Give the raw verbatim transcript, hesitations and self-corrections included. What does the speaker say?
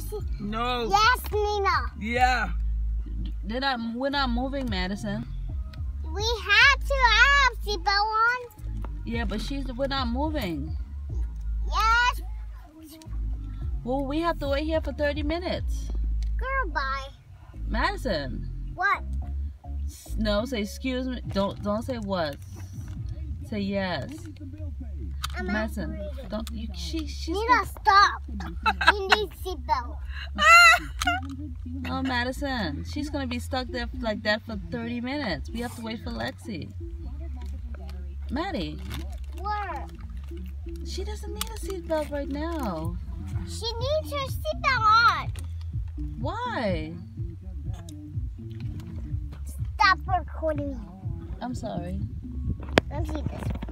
see? No. Yes, Nina. Yeah. They're not, we're not moving, Madison. We had to have seatbelt on. Yeah, but she's, we're not moving. Yes. Well, we have to wait here for thirty minutes. Girl, bye. Madison. What? No, say excuse me. Don't don't say what. Say yes. I'm Madison, operating. don't you? She she's. Nina, stop. You need seatbelt. No, Madison. She's gonna be stuck there like that for thirty minutes. We have to wait for Lexi. Maddie. Where? She doesn't need a seatbelt right now. She needs her seatbelt on. Why? Stop recording. I'm sorry. Let me see this.